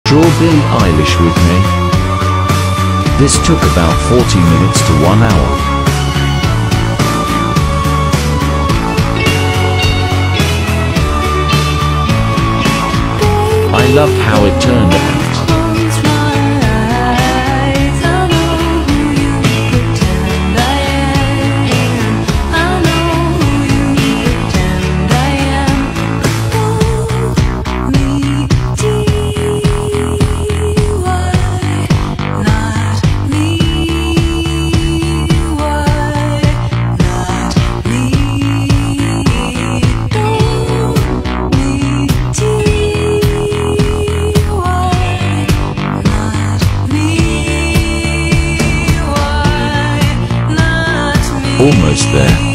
Draw Billie Eilish with me. This took about 40 minutes to 1 hour. I loved how it turned out. Almost there.